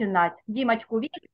начинать. Димочку видите?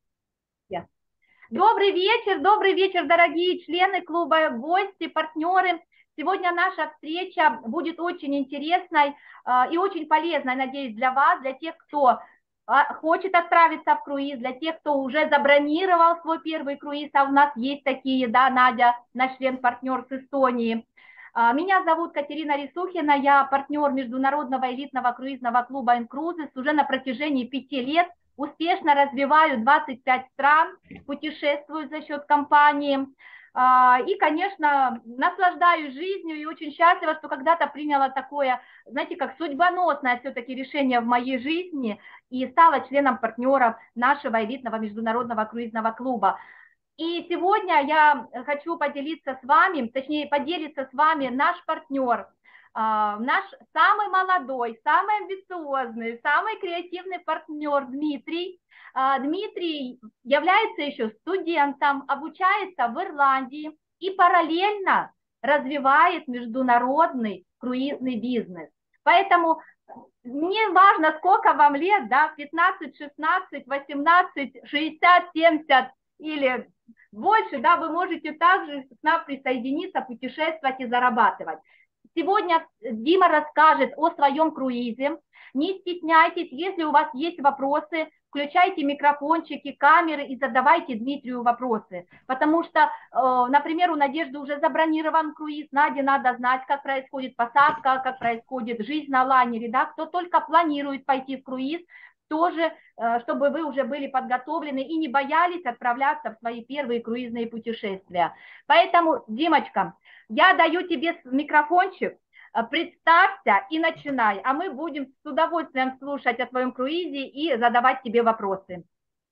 Добрый вечер, дорогие члены клуба, гости, партнеры. Сегодня наша встреча будет очень интересной и очень полезной, надеюсь, для вас, для тех, кто хочет отправиться в круиз, для тех, кто уже забронировал свой первый круиз, а у нас есть такие, да, Надя, наш член-партнер с Эстонии. Меня зовут Катерина Рисухина, я партнер международного элитного круизного клуба «Инкрузис» уже на протяжении 5 лет. Успешно развиваю 25 стран, путешествую за счет компании. И, конечно, наслаждаюсь жизнью и очень счастлива, что когда-то приняла такое, знаете, как судьбоносное все-таки решение в моей жизни и стала членом партнеров нашего элитного международного круизного клуба. И сегодня я хочу поделиться с вами, точнее поделиться с вами наш партнер, наш самый молодой, самый амбициозный, самый креативный партнер Дмитрий. Дмитрий является еще студентом, обучается в Ирландии и параллельно развивает международный круизный бизнес. Поэтому не важно, сколько вам лет, да, 15, 16, 18, 60, 70 или больше, да, вы можете также к нам присоединиться, путешествовать и зарабатывать. Сегодня Дима расскажет о своем круизе. Не стесняйтесь, если у вас есть вопросы, включайте микрофончики, камеры и задавайте Дмитрию вопросы. Потому что, например, у Надежды уже забронирован круиз, Наде надо знать, как происходит посадка, как происходит жизнь на лайнере, да, кто только планирует пойти в круиз, тоже, чтобы вы уже были подготовлены и не боялись отправляться в свои первые круизные путешествия. Поэтому, Димочка, я даю тебе микрофончик, представься и начинай, а мы будем с удовольствием слушать о твоем круизе и задавать тебе вопросы.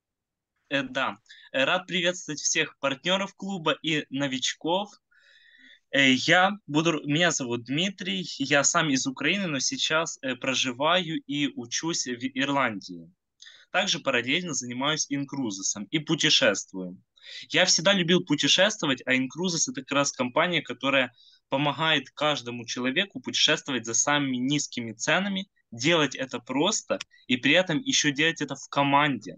Да, рад приветствовать всех партнеров клуба и новичков. Меня зовут Дмитрий, я сам из Украины, но сейчас проживаю и учусь в Ирландии. Также параллельно занимаюсь инкрузисом и путешествую. Я всегда любил путешествовать, а инкрузис это как раз компания, которая помогает каждому человеку путешествовать за самыми низкими ценами, делать это просто и при этом еще делать это в команде.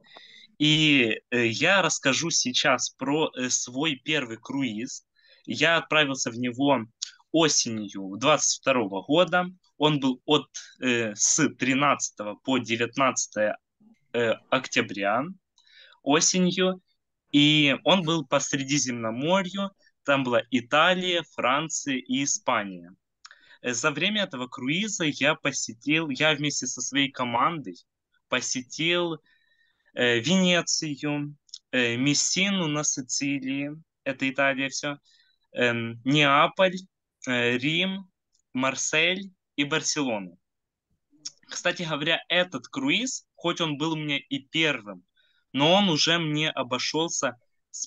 И я расскажу сейчас про свой первый круиз. Я отправился в него осенью 22 года. Он был с 13 по 19 октября осенью. И он был по Средиземноморью. Там была Италия, Франция и Испания. За время этого круиза я вместе со своей командой посетил Венецию, Мессину на Сицилии, это Италия все, Неаполь, Рим, Марсель и Барселону. Кстати говоря, этот круиз, хоть он был мне и первым, но он уже мне обошелся с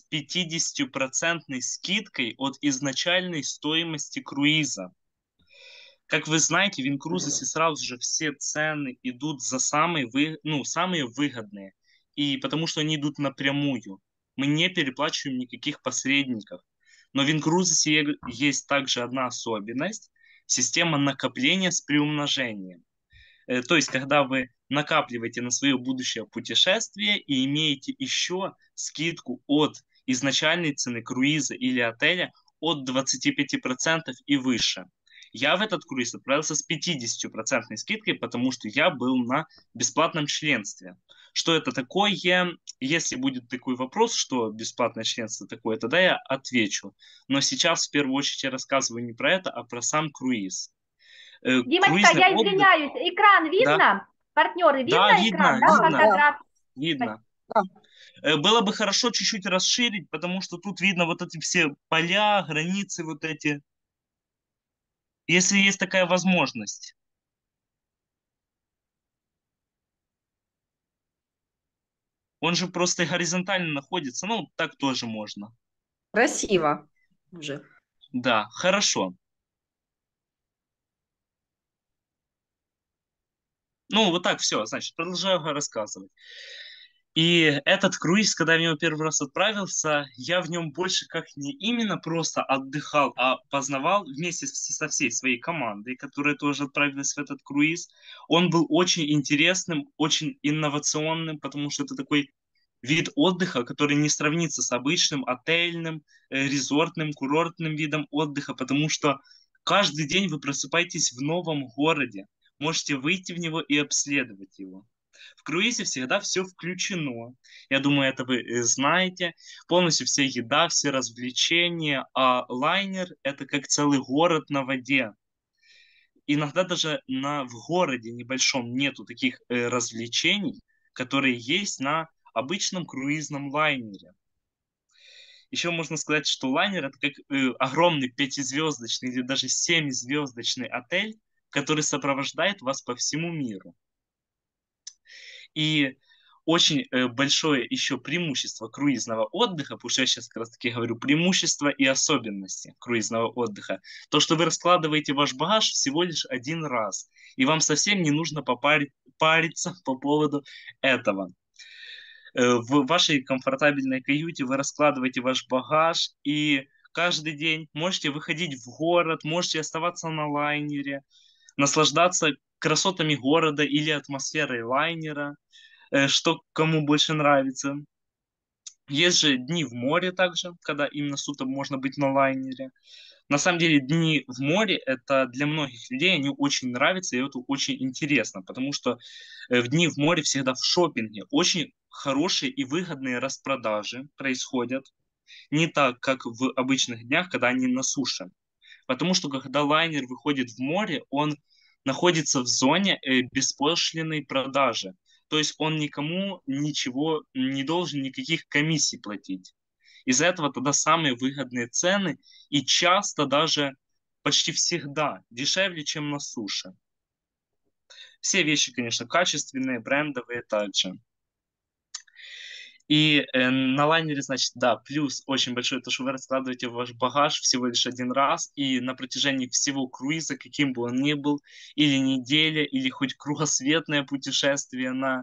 50% скидкой от изначальной стоимости круиза. Как вы знаете, в инкрузисе сразу же все цены идут за самые выгодные. И потому что они идут напрямую. Мы не переплачиваем никаких посредников. Но в инкрузисе есть также одна особенность. Система накопления с приумножением. То есть, когда вы накапливаете на свое будущее путешествие и имеете еще скидку от изначальной цены круиза или отеля от 25% и выше. Я в этот круиз отправился с 50% скидкой, потому что я был на бесплатном членстве. Что это такое? Если будет такой вопрос, что бесплатное членство такое, тогда я отвечу. Но сейчас в первую очередь я рассказываю не про это, а про сам круиз. Димочка, Круизный я отдых, извиняюсь, экран да, видно? Партнеры, да, видно экран, видно, да, Да, видно, да, фотографии? видно. Было бы хорошо чуть-чуть расширить, потому что тут видно вот эти все поля, границы вот эти. Если есть такая возможность. Он же просто горизонтально находится. Ну, так тоже можно. красиво уже. Да, хорошо. Ну, вот так все, значит, продолжаю рассказывать. И этот круиз, когда я в него первый раз отправился, я в нем больше как не именно просто отдыхал, а познавал вместе со всей своей командой, которая тоже отправилась в этот круиз. Он был очень интересным, очень инновационным, потому что это такой вид отдыха, который не сравнится с обычным отельным, резортным, курортным видом отдыха, потому что каждый день вы просыпаетесь в новом городе, можете выйти в него и обследовать его. В круизе всегда все включено. Я думаю, это вы знаете. Полностью вся еда, все развлечения. А лайнер — это как целый город на воде. Иногда даже в городе небольшом нету таких развлечений, которые есть на обычном круизном лайнере. Еще можно сказать, что лайнер — это как огромный пятизвездочный или даже семизвездочный отель, который сопровождает вас по всему миру. И очень большое еще преимущество круизного отдыха, потому что я сейчас как раз таки говорю преимущества и особенности круизного отдыха, то, что вы раскладываете ваш багаж всего лишь один раз, и вам совсем не нужно париться по поводу этого. В вашей комфортабельной каюте вы раскладываете ваш багаж, и каждый день можете выходить в город, можете оставаться на лайнере, наслаждаться красотами города или атмосферой лайнера, что кому больше нравится. Есть же дни в море также, когда именно суток можно быть на лайнере. На самом деле дни в море — это для многих людей, они очень нравятся, и это очень интересно, потому что в дни в море всегда в шопинге очень хорошие и выгодные распродажи происходят, не так, как в обычных днях, когда они на суше. Потому что когда лайнер выходит в море, он находится в зоне беспошлиной продажи. То есть он никому ничего не должен, никаких комиссий платить. Из-за этого тогда самые выгодные цены и часто даже почти всегда дешевле, чем на суше. Все вещи, конечно, качественные, брендовые также. И на лайнере, значит, да, плюс очень большой, то, что вы раскладываете ваш багаж всего лишь один раз, и на протяжении всего круиза, каким бы он ни был, или неделя, или хоть кругосветное путешествие на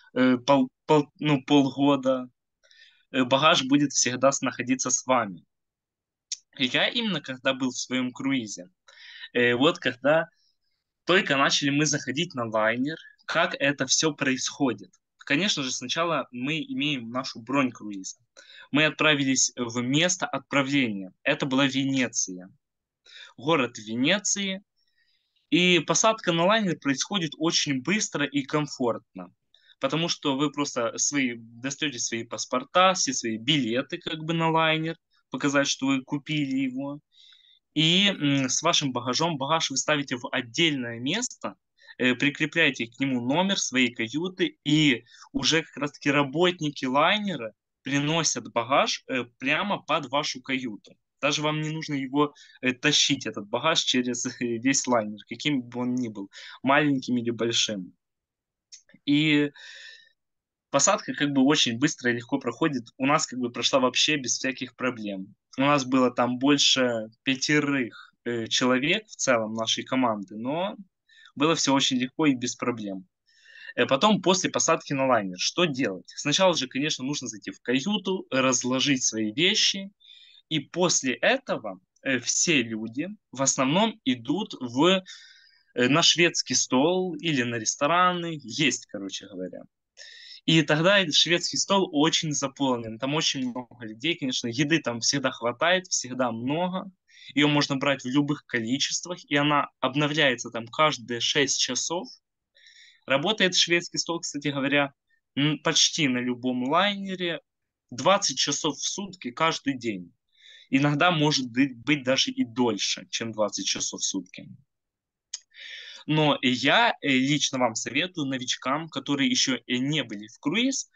полгода, багаж будет всегда находиться с вами. И я именно когда был в своем круизе, вот когда только начали мы заходить на лайнер, как это все происходит. Конечно же, сначала мы имеем нашу бронь круиза. Мы отправились в место отправления. Это была Венеция. Город Венеции. И посадка на лайнер происходит очень быстро и комфортно. Потому что вы просто достаете свои паспорта, все свои билеты как бы на лайнер, показать, что вы купили его. И с вашим багажом, багаж вы ставите в отдельное место, прикрепляете к нему номер своей каюты, и уже как раз-таки работники лайнера приносят багаж прямо под вашу каюту. Даже вам не нужно его тащить, этот багаж, через весь лайнер, каким бы он ни был, маленьким или большим. И посадка как бы очень быстро и легко проходит. У нас как бы прошла вообще без всяких проблем. У нас было там больше 5 человек в целом нашей команды, но было все очень легко и без проблем. Потом, после посадки на лайнер, что делать? Сначала же, конечно, нужно зайти в каюту, разложить свои вещи, и после этого все люди в основном идут на шведский стол или на рестораны, есть, короче говоря. И тогда этот шведский стол очень заполнен. Там очень много людей, конечно. Еды там всегда хватает, всегда много. Ее можно брать в любых количествах, и она обновляется там каждые 6 часов. Работает шведский стол, кстати говоря, почти на любом лайнере 20 часов в сутки каждый день. Иногда может быть даже и дольше, чем 20 часов в сутки. Но я лично вам советую новичкам, которые еще не были в круиз,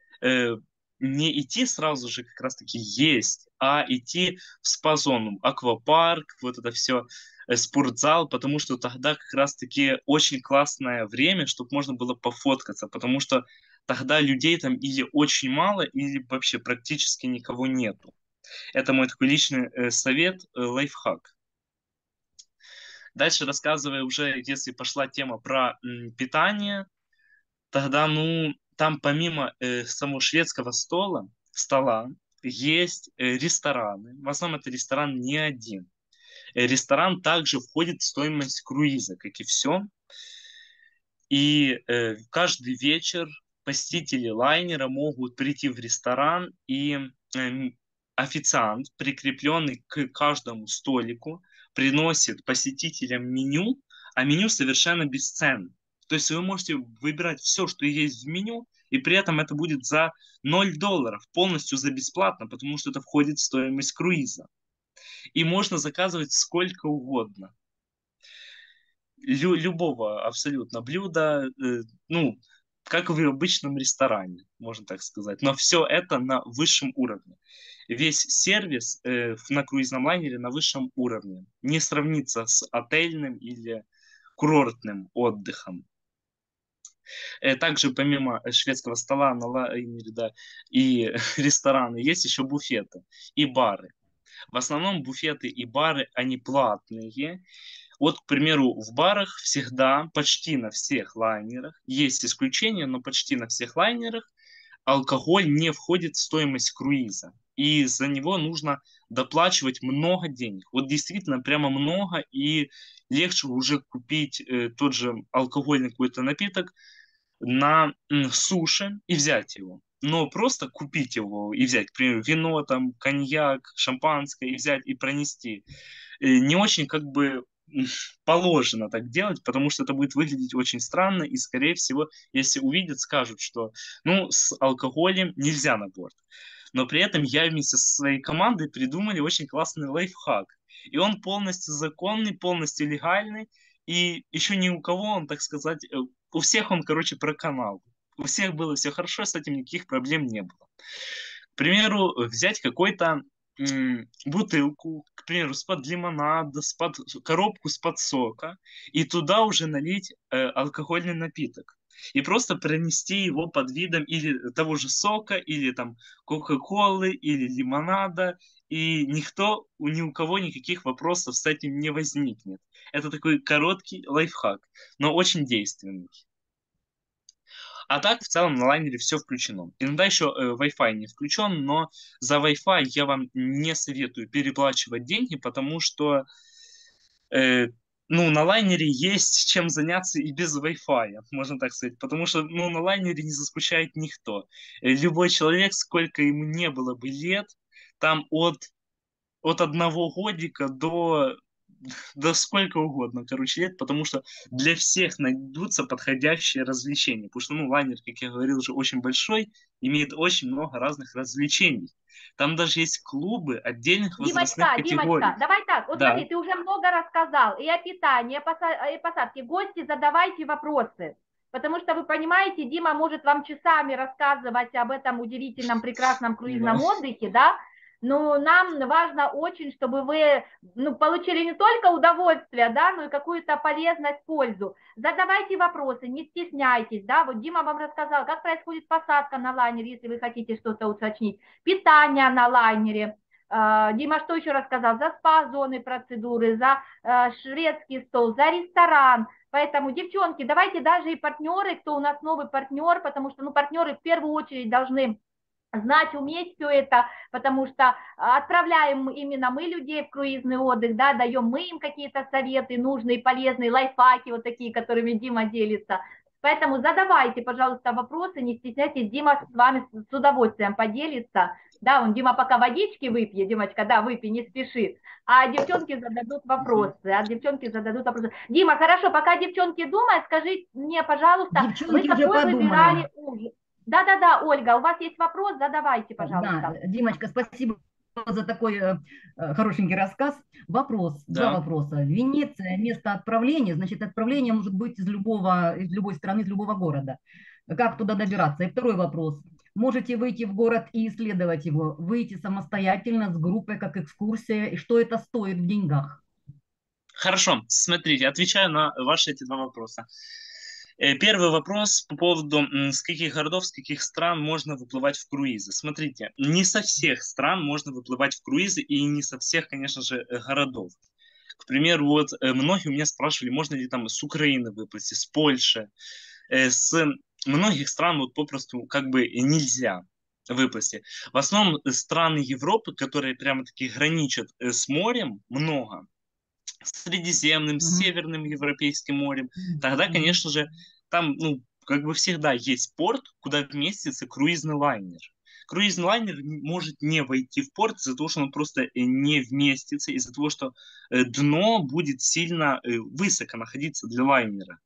не идти сразу же как раз-таки есть, а идти в спа-зону, аквапарк, вот это все, спортзал, потому что тогда как раз-таки очень классное время, чтобы можно было пофоткаться, потому что тогда людей там или очень мало, или вообще практически никого нету. Это мой такой личный совет, лайфхак. Дальше рассказывая уже, если пошла тема про питание, тогда, ну, там помимо самого шведского стола есть рестораны. В основном это ресторан не один. Ресторан также входит в стоимость круиза, как и все. И каждый вечер посетители лайнера могут прийти в ресторан, и официант, прикрепленный к каждому столику, приносит посетителям меню, а меню совершенно бесценно. То есть вы можете выбирать все, что есть в меню, и при этом это будет за $0, полностью за бесплатно, потому что это входит в стоимость круиза. И можно заказывать сколько угодно. Любого абсолютно блюда, ну, как в обычном ресторане, можно так сказать. Но все это на высшем уровне. Весь сервис на круизном лайнере на высшем уровне. Не сравнится с отельным или курортным отдыхом. Также помимо шведского стола на лайнере, да, и рестораны, есть еще буфеты и бары. В основном буфеты и бары, они платные. Вот, к примеру, в барах всегда, почти на всех лайнерах, есть исключения, но почти на всех лайнерах алкоголь не входит в стоимость круиза. И за него нужно доплачивать много денег. Вот действительно прямо много, и легче уже купить тот же алкогольный какой-то напиток на суше и взять его. Но просто купить его и взять, к примеру, вино, там, коньяк, шампанское, и взять и пронести, не очень как бы положено так делать, потому что это будет выглядеть очень странно, и, скорее всего, если увидят, скажут, что, ну, с алкоголем нельзя на борт. Но при этом я вместе со своей командой придумали очень классный лайфхак. И он полностью законный, полностью легальный, и еще ни у кого он, так сказать, у всех он, короче, про канал. У всех было все хорошо, с этим никаких проблем не было. К примеру, взять какой-то бутылку, к примеру, с-под лимонада, коробку с-под сока, и туда уже налить алкогольный напиток. И просто пронести его под видом или того же сока, или там кока-колы, или лимонада, и ни у кого никаких вопросов с этим не возникнет. Это такой короткий лайфхак, но очень действенный. А так, в целом, на лайнере все включено. Иногда еще Wi-Fi не включен, но за Wi-Fi я вам не советую переплачивать деньги, потому что ну, на лайнере есть чем заняться и без Wi-Fi, можно так сказать. Потому что ну, на лайнере не заскучает никто. Любой человек, сколько ему не было бы лет, там от 1 годика до сколько угодно, короче, лет, потому что для всех найдутся подходящие развлечения. Потому что, ну, лайнер, как я говорил, уже очень большой, имеет очень много разных развлечений. Там даже есть клубы отдельных возрастных категорий. Димочка, давай так, вот Да. смотри, ты уже много рассказал и о питании, и о посадке. Гости, задавайте вопросы. Потому что, вы понимаете, Дима может вам часами рассказывать об этом удивительном, прекрасном круизном отдыхе, да, но нам важно очень, чтобы вы получили не только удовольствие, да, но и какую-то полезность, пользу. Задавайте вопросы, не стесняйтесь, да, вот Дима вам рассказал, как происходит посадка на лайнере, если вы хотите что-то уточнить, питание на лайнере. Дима что еще рассказал? За спа-зоны процедуры, за шведский стол, за ресторан. Поэтому, девчонки, давайте даже и партнеры, кто у нас новый партнер, потому что, партнеры в первую очередь должны знать, уметь все это, потому что отправляем именно мы людей в круизный отдых, да, даем мы им какие-то советы нужные, полезные, лайфхаки вот такие, которыми Дима делится. Поэтому задавайте, пожалуйста, вопросы, не стесняйтесь, Дима с вами с удовольствием поделится. Да, Дима пока водички выпьет, Димочка, да, выпей, не спеши. А девчонки зададут вопросы, Дима, хорошо, пока девчонки думают, скажи мне, пожалуйста, Девчонки вы уже какой подумали. выбирали ужин? Да, Ольга, у вас есть вопрос? Задавайте, пожалуйста. Да, Димочка, спасибо за такой хорошенький рассказ. Два вопроса. Венеция, место отправления, значит, отправление может быть из любой страны, из любого города. Как туда добираться? И второй вопрос. Можете выйти в город и исследовать его, выйти самостоятельно с группой, как экскурсия, и что это стоит в деньгах? Хорошо, смотрите, отвечаю на ваши эти 2 вопроса. Первый вопрос по поводу, с каких городов, с каких стран можно выплывать в круизы. Смотрите, не со всех стран можно выплывать в круизы и не со всех, конечно же, городов. К примеру, вот многие у меня спрашивали, можно ли там с Украины выплыть, с Польши, с многих стран вот попросту как бы нельзя выпустить. В основном страны Европы, которые прямо-таки граничат с морем, много. С Средиземным, с Мгм. Северным Европейским морем. Тогда, Мгм. конечно же, там, ну, как бы всегда есть порт, куда вместится круизный лайнер. Круизный лайнер может не войти в порт из-за того, что он просто не вместится, из-за того, что дно будет сильно высоко находиться для лайнера.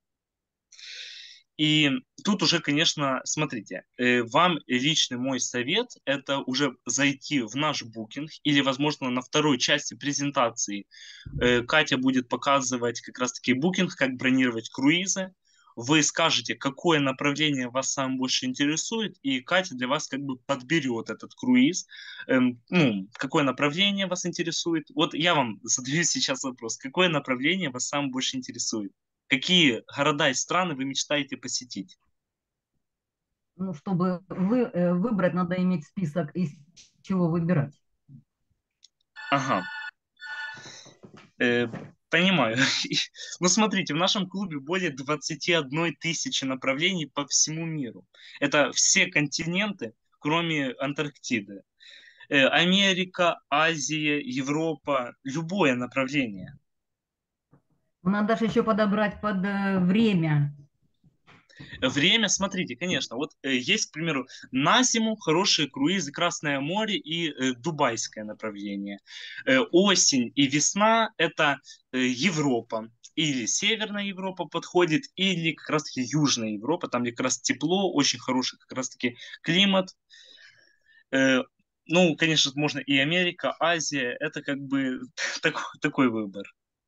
И тут уже, конечно, смотрите, вам личный мой совет – это уже зайти в наш букинг или, возможно, на второй части презентации Катя будет показывать как раз-таки букинг, как бронировать круизы. Вы скажете, какое направление вас самое больше интересует, и Катя для вас как бы подберет этот круиз. Ну, какое направление вас интересует? Вот я вам задаю сейчас вопрос. Какое направление вас самое больше интересует? Какие города и страны вы мечтаете посетить? Ну, чтобы выбрать, надо иметь список, из чего выбирать. Ага, э, понимаю. Ну, смотрите, в нашем клубе более 21 тысячи направлений по всему миру. Это все континенты, кроме Антарктиды. Америка, Азия, Европа, любое направление. Надо же еще подобрать под время. Время, смотрите, конечно, вот есть, к примеру, на зиму хорошие круизы Красное море и дубайское направление. Осень и весна – это Европа. Или Северная Европа подходит, или как раз-таки Южная Европа, там где как раз тепло, очень хороший как раз-таки климат. Э, ну, конечно, можно и Америка, Азия, это как бы такой выбор.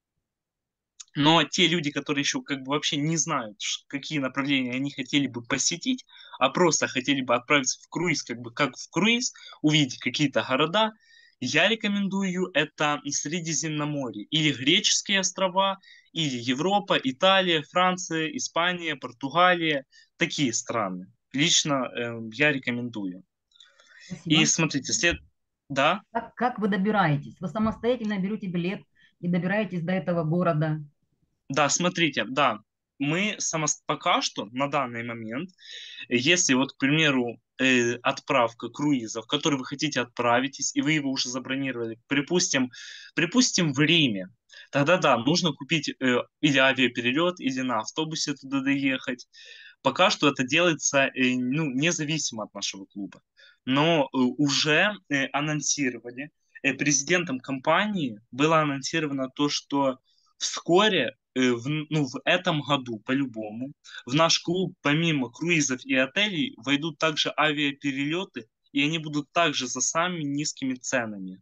Но те люди, которые еще как бы вообще не знают, какие направления они хотели бы посетить, а просто хотели бы отправиться в круиз, как бы как в круиз, увидеть какие-то города, я рекомендую это Средиземноморье, или греческие острова, или Европа, Италия, Франция, Испания, Португалия, такие страны. Лично я рекомендую. И Спасибо. смотрите, да, Как вы добираетесь? Вы самостоятельно берете билет и добираетесь до этого города. да, смотрите, да, мы пока что на данный момент, если вот, к примеру, отправка круиза, в который вы хотите отправитесь, и вы его уже забронировали, припустим, в Риме, тогда да, нужно купить или авиаперелет, или на автобусе туда доехать. Пока что это делается ну, независимо от нашего клуба. Но уже анонсировали, президентом компании было анонсировано то, что вскоре, ну, в этом году по-любому, в наш клуб помимо круизов и отелей войдут также авиаперелеты, и они будут также за самыми низкими ценами.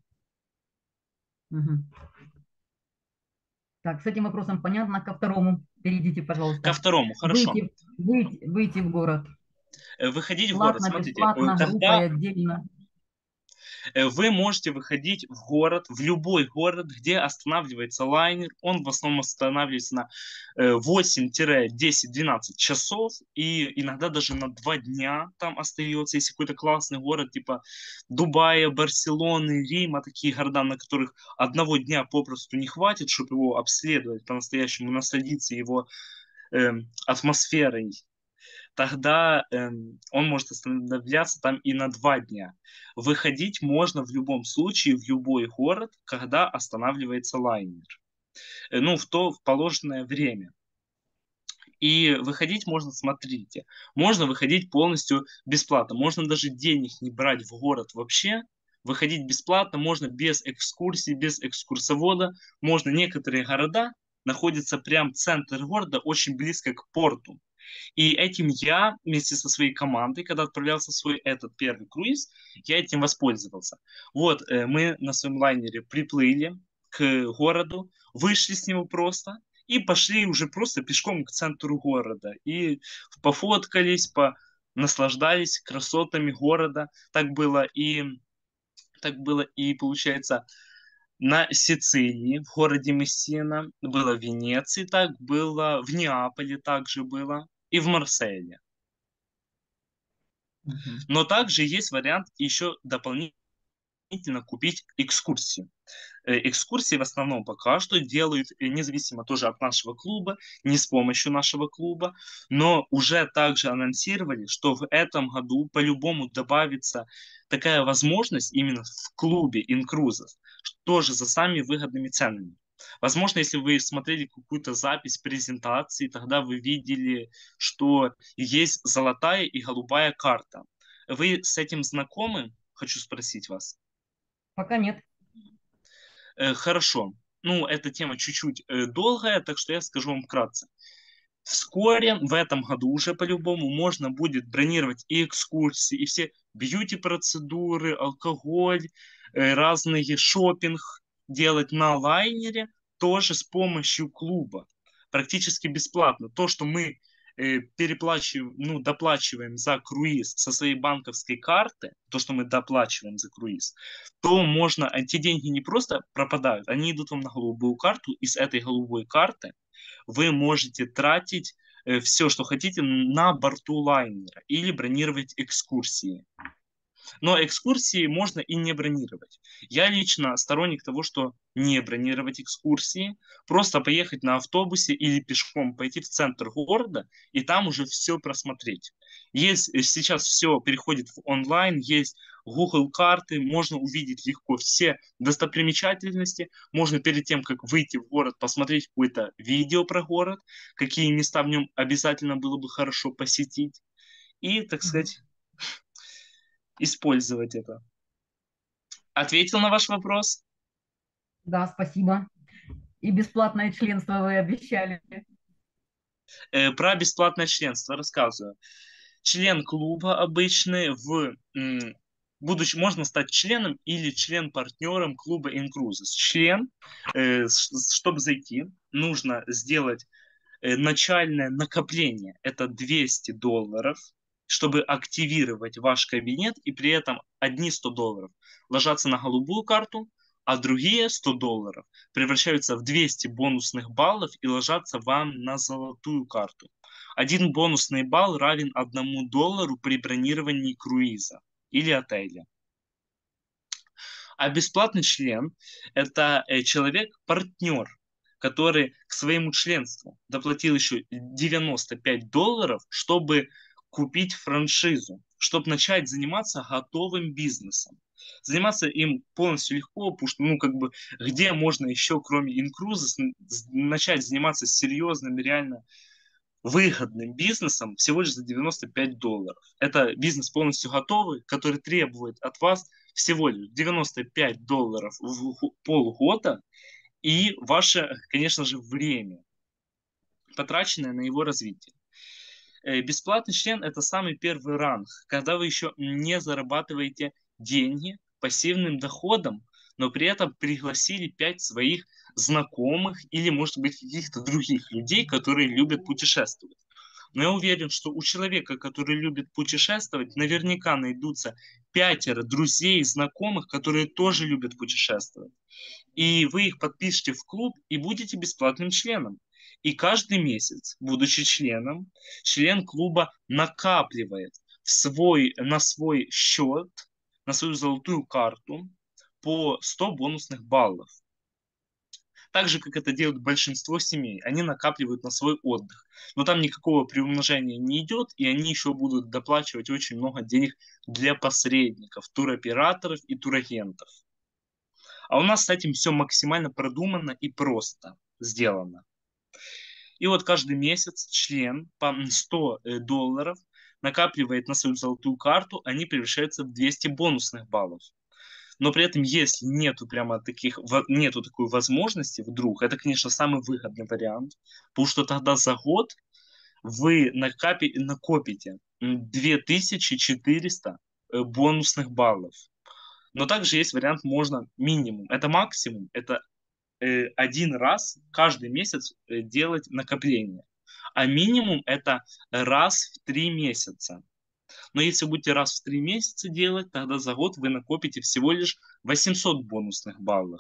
Мгм. Так, с этим вопросом понятно. Ко второму перейдите, Ко пожалуйста. второму, хорошо. Выйти в город. Выходить в город, Платно, смотрите, бесплатно, когда группой отдельно. вы можете выходить в город, в любой город, где останавливается лайнер. Он в основном останавливается на 8-10-12 часов и иногда даже на 2 дня там остается, если какой-то классный город типа Дубая, Барселоны, Рима, такие города, на которых одного дня попросту не хватит, чтобы его обследовать по-настоящему, насладиться его атмосферой, тогда он может останавливаться там и на 2 дня. Выходить можно в любом случае в любой город, когда останавливается лайнер. Ну, в положенное время. И выходить можно, смотрите, можно выходить полностью бесплатно. Можно даже денег не брать в город вообще. Выходить бесплатно можно без экскурсий, без экскурсовода. Можно некоторые города находятся прям центр города, очень близко к порту. И этим я вместе со своей командой, когда отправлялся в свой этот первый круиз, я этим воспользовался. Вот, мы на своем лайнере приплыли к городу, вышли с него просто и пошли уже просто пешком к центру города. И пофоткались, наслаждались красотами города. Так было и получается, на Сицилии, в городе Мессина, было в Венеции, так было, в Неаполе также было и в Марселе. Мгм. Но также есть вариант еще дополнительно дополнительно купить экскурсию. Экскурсии в основном пока что делают независимо тоже от нашего клуба, не с помощью нашего клуба, но уже также анонсировали, что в этом году по-любому добавится такая возможность именно в клубе инкрузов, тоже за самыми выгодными ценами. Возможно, если вы смотрели какую-то запись презентации, тогда вы видели, что есть золотая и голубая карта. Вы с этим знакомы? Хочу спросить вас. Пока нет. Хорошо. Ну, эта тема чуть-чуть долгая, так что я скажу вам вкратце. Вскоре, в этом году уже по-любому, можно будет бронировать и экскурсии, и все бьюти-процедуры, алкоголь, разные шопинг делать на лайнере, тоже с помощью клуба. Практически бесплатно. То, что мы переплачиваем, ну, доплачиваем за круиз со своей банковской карты, то, что мы доплачиваем за круиз, то можно, эти деньги не просто пропадают, они идут вам на голубую карту, и с этой голубой карты вы можете тратить все, что хотите на борту лайнера или бронировать экскурсии. Но экскурсии можно и не бронировать. Я лично сторонник того, что не бронировать экскурсии, просто поехать на автобусе или пешком пойти в центр города и там уже все просмотреть. Сейчас все переходит в онлайн, есть Google карты, можно увидеть легко все достопримечательности, можно перед тем, как выйти в город, посмотреть какое-то видео про город, какие места в нем обязательно было бы хорошо посетить и, так сказать, использовать это. Ответил на ваш вопрос? Да, спасибо. И бесплатное членство вы обещали. Про бесплатное членство рассказываю. Член клуба обычный будучи, можно стать членом или член-партнером клуба Incruises. Член, чтобы зайти, нужно сделать начальное накопление. Это $200, чтобы активировать ваш кабинет, и при этом одни $100 ложатся на голубую карту, а другие $100 превращаются в 200 бонусных баллов и ложатся вам на золотую карту. Один бонусный балл равен $1 при бронировании круиза или отеля. А бесплатный член – это человек-партнер, который к своему членству доплатил еще $95, чтобы купить франшизу, чтобы начать заниматься готовым бизнесом. Заниматься им полностью легко, потому что, ну, как бы, где можно еще, кроме инкруза, начать заниматься серьезным, реально выгодным бизнесом всего лишь за $95. Это бизнес полностью готовый, который требует от вас всего лишь $95 в полгода и ваше, конечно же, время, потраченное на его развитие. Бесплатный член – это самый первый ранг, когда вы еще не зарабатываете деньги пассивным доходом, но при этом пригласили 5 своих знакомых или, может быть, каких-то других людей, которые любят путешествовать. Но я уверен, что у человека, который любит путешествовать, наверняка найдутся 5 друзей, знакомых, которые тоже любят путешествовать. И вы их подпишите в клуб и будете бесплатным членом. И каждый месяц, будучи членом, член клуба накапливает на свой счет, на свою золотую карту по 100 бонусных баллов. Так же, как это делают большинство семей, они накапливают на свой отдых. Но там никакого приумножения не идет, и они еще будут доплачивать очень много денег для посредников, туроператоров и турагентов. А у нас с этим все максимально продумано и просто сделано. И вот каждый месяц член по $100 накапливает на свою золотую карту, они превращаются в 200 бонусных баллов. Но при этом, если нету такой возможности вдруг, это, конечно, самый выгодный вариант, потому что тогда за год вы накопите 2400 бонусных баллов. Но также есть вариант, можно минимум, это максимум, это один раз каждый месяц делать накопление. А минимум это раз в 3 месяца. Но если будете раз в 3 месяца делать, тогда за год вы накопите всего лишь 800 бонусных баллов.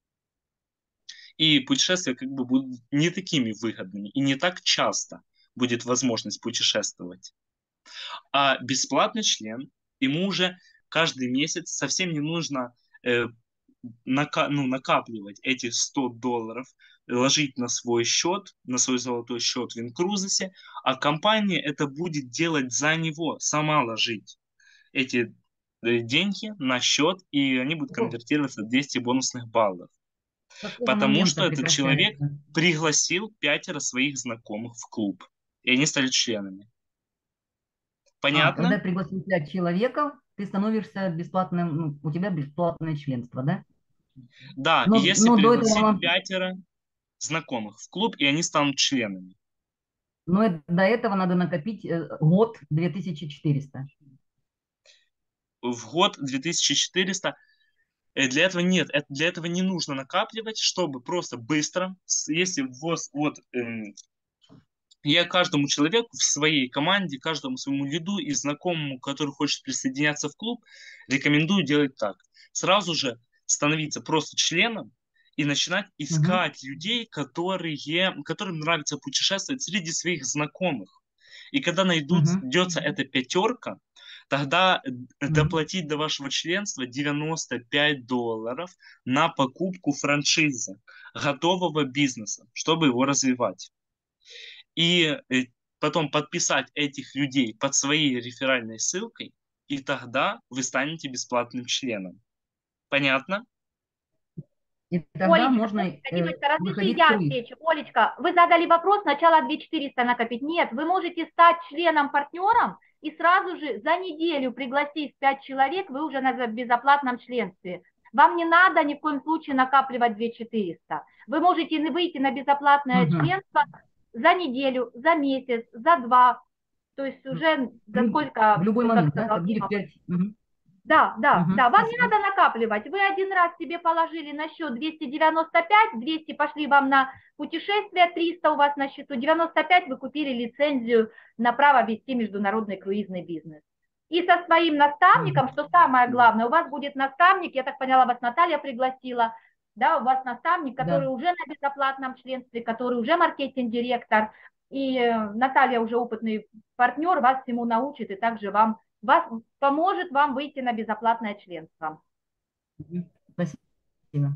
И путешествия как бы будут не такими выгодными, и не так часто будет возможность путешествовать. А бесплатный член, ему уже каждый месяц совсем не нужно накапливать эти $100, ложить на свой счет, на свой золотой счет в Инкрузисе, а компания это будет делать за него, сама ложить эти деньги на счет, и они будут конвертироваться в 200 бонусных баллов. Потому что этот человек пригласил 5 своих знакомых в клуб, и они стали членами. Понятно? Когда пригласил 5 человек, ты становишься бесплатным, у тебя бесплатное членство, да? Да, и если пригласить 5 знакомых в клуб, и они станут членами. Но до этого надо накопить год 2400. В год 2400. Для этого нет, для этого не нужно накапливать, чтобы просто быстро, если я каждому человеку в своей команде, каждому своему лиду и знакомому, который хочет присоединяться в клуб, рекомендую делать так. Сразу же становиться просто членом и начинать искать людей, которым нравится путешествовать среди своих знакомых. И когда найдется эта 5, тогда доплатить до вашего членства $95 на покупку франшизы готового бизнеса, чтобы его развивать. И потом подписать этих людей под своей реферальной ссылкой, и тогда вы станете бесплатным членом. Понятно? И тогда Олечка, можно разрешите я отвечу. Олечка, вы задали вопрос, сначала 2400 накопить. Нет, вы можете стать членом-партнером и сразу же за неделю пригласив 5 человек, вы уже на безоплатном членстве. Вам не надо ни в коем случае накапливать 2400. Вы можете выйти на безоплатное членство за неделю, за месяц, за 2. То есть уже за сколько... В любой момент, да? Будет 5. Да. Вам не надо накапливать. Вы один раз себе положили на счет 295, 200 пошли вам на путешествие, 300 у вас на счету, 95 вы купили лицензию на право вести международный круизный бизнес. И со своим наставником, что самое главное, у вас будет наставник, я так поняла, вас Наталья пригласила, да, у вас наставник, который уже на безоплатном членстве, который уже маркетинг-директор, и Наталья уже опытный партнер, вас всему научит и также вас поможет вам выйти на безоплатное членство. Спасибо.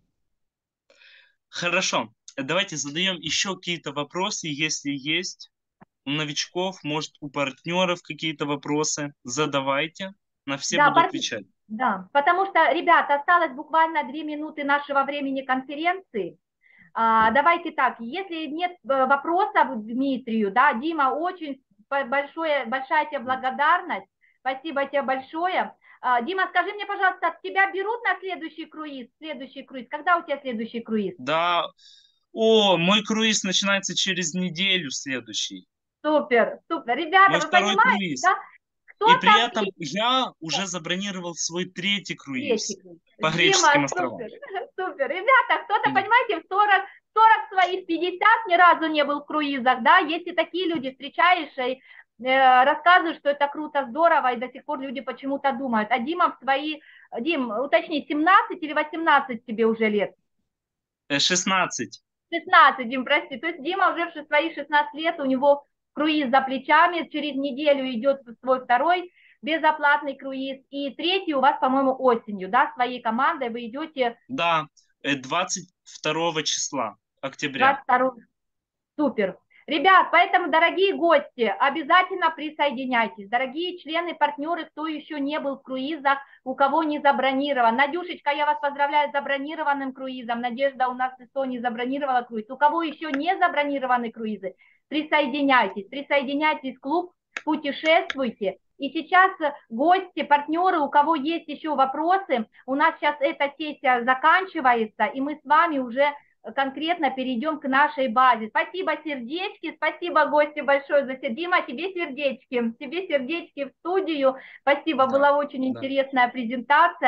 Хорошо. Давайте задаем еще какие-то вопросы, если есть у новичков, может, у партнеров какие-то вопросы. Задавайте. На все буду отвечать. Да, потому что, ребята, осталось буквально 2 минуты нашего времени конференции. Давайте так, если нет вопросов Дмитрию, да, Дима, очень большая тебе благодарность. Спасибо тебе большое. Дима, скажи мне, пожалуйста, тебя берут на следующий круиз? Когда у тебя следующий круиз? Да. Мой круиз начинается через неделю следующий. Супер. Ребята, мой вы второй понимаете, круиз. Да? И при этом я уже забронировал свой 3-й круиз по греческим островам. Супер. Ребята, кто-то, понимаете, в 40 своих 50 ни разу не был в круизах, да? Если такие люди встречаешь и рассказывают, что это круто, здорово, и до сих пор люди почему-то думают. А Дима Дим, уточни, 17 или 18 тебе уже лет? 16. 16, Дим, прости. То есть Дима уже в свои 16 лет, у него круиз за плечами, через неделю идет свой 2-й безоплатный круиз, и 3-й у вас, по-моему, осенью, да, своей командой вы идете... Да, 22 числа октября. 22. Супер. Ребят, поэтому, дорогие гости, обязательно присоединяйтесь. Дорогие члены, партнеры, кто еще не был в круизах, у кого не забронирован. Надюшечка, я вас поздравляю с забронированным круизом. Надежда у нас в Эстонии забронировала круиз. У кого еще не забронированы круизы, присоединяйтесь в клуб, путешествуйте. И сейчас гости, партнеры, у кого есть еще вопросы, у нас сейчас эта сессия заканчивается, и мы с вами уже конкретно перейдем к нашей базе. Спасибо, сердечки, спасибо, гости, большое за Дима, тебе сердечки в студию. Спасибо, была очень интересная презентация.